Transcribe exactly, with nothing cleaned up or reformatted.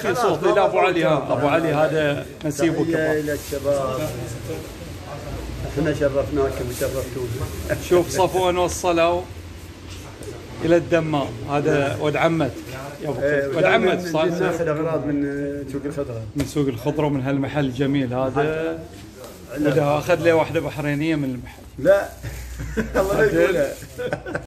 اخي صوتي لا ابو علي، ها ابو علي هذا نسيبك. تحية الى الشباب، احنا شرفناكم وشرفتونا. شوف صفوان وصلوا الى الدمام، هذا ولد عمتك يا ابو كريم، ولد عمتك صار ناخذ اغراض من سوق الخضره، من سوق الخضره ومن هالمحل الجميل هذا. وده اخذ لي واحده بحرينيه من المحل. لا الله لا يقولها.